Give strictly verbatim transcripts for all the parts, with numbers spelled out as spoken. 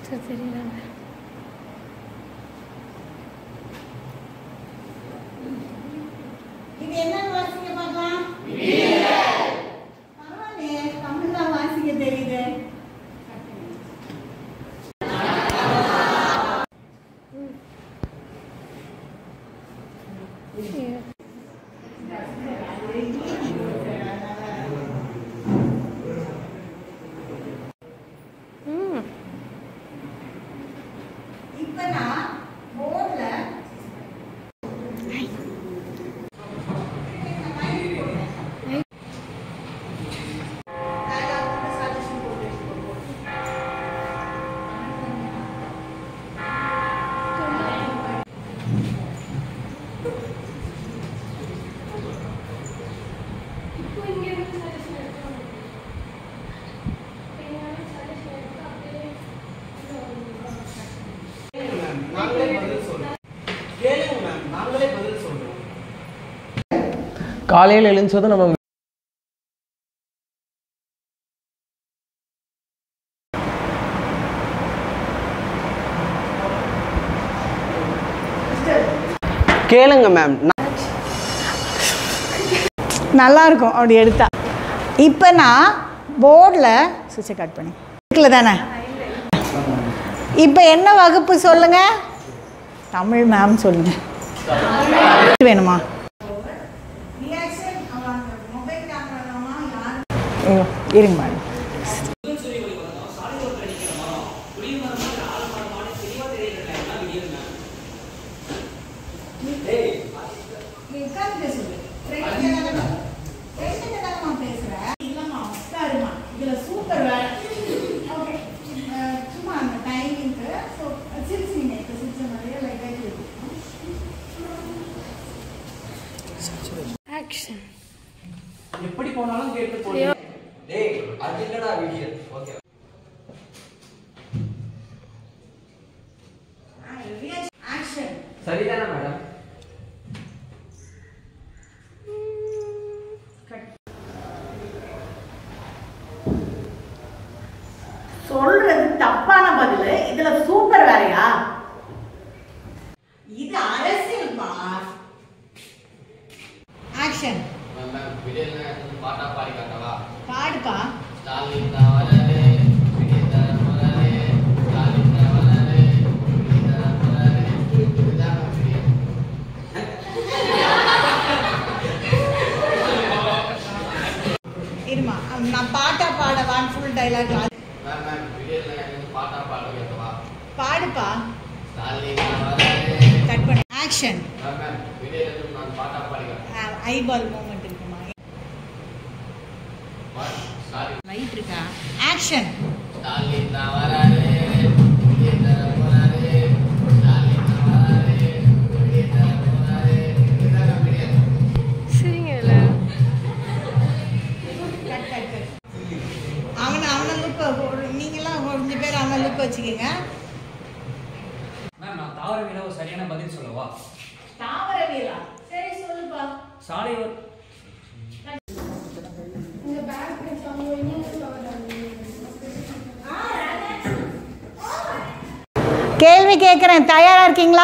தெரியலங்க. இது என்ன வாசிக்க பார்க்கலாம்? பரவாயில்லையே, தமிழ் தான் வாசிக்க தெரியுது. இப்ப நான் போர்ட்ல காலையில் எழுந்ததும் நம்ம கேளுங்க மேம். நல்லா இருக்கும் அப்படி எடுத்தா. இப்போ நான் போர்டில் சுவிட்சை கட் பண்ணி இருக்குல்ல தானே. இப்போ என்ன வகுப்பு சொல்லுங்க? தமிழ் மேம் சொல்லுங்க. வேணுமா? ஐயோ இருங்க மேடம். ஆக்ஷன். எப்படி போனாலும் கேட்டு போடுங்க. டேய் அது இல்லடா வீடியோ. ஓகே. ஆக்ஷன். சரிதானா மேடம்? சொல்றது தப்பான பதில். இதுல சூப்பர் வேறையா? இது அரசியல் பா. ஆக்ஷன். மேம் வீடியோல பாட்டா பாடி காட்டவா? பாடுப்பா. ஸ்டாலின் தாவரே விடியதா மலரே ஸ்டாலின் தாவரே விடியதா மலரே இதுதான் வீடியோ. இருமா நான் பாட்டா பாடவான் ஃபுல் டயலாக். மேம் மேம் வீடியோல பாட்டா பாடி காட்டவா? பாடுப்பா. ஸ்டாலின் தாவரே கட் பண்ணு. ஆக்ஷன். மேம் மேம் வீடியோல நான் பாட்டா பாடி காட்டவா? ஐபால் மூமெண்ட் இருக்குமா? ஸ்டாலின் ரைட் இருக்கா? ஆக்ஷன். ஸ்டாலின் தாவரே விடியதா மலரே ஸ்டாலின் தாவரே விடியதா மலரே இதுதான் வீடியோ. சரிங்கல. Cut cut cut. அவனை அவனை லுக் நீங்களாம் கொஞ்சம் பேர் அவனை லுக் வச்சுக்கோங்க. மேம் நான் தாவரவியல ஒரு சரியான பதில் சொல்லவா? தாவரவியலா? சரி சொல்லுப்பா. சாலை ஒரு கேள்வி கேட்குறேன், தயாரா இருக்கீங்களா?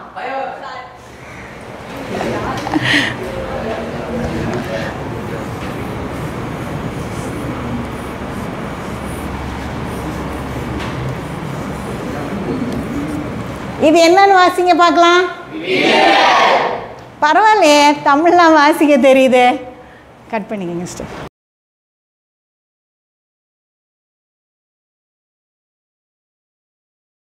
இது என்னன்னு வாசிங்க பார்க்கலாம். பரவாயில்லையே, தமிழ்லாம் வாசிக்க தெரியுது. கட் பண்ணிக்கங்க ஸ்டெப்.